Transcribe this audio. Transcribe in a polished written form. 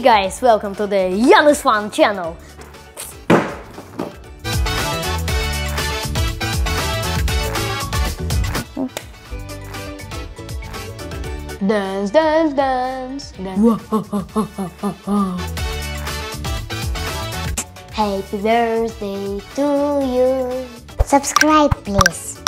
guys, welcome to the Youngest Fun channel. Dance, dance, dance, dance. Happy birthday to you. Subscribe please.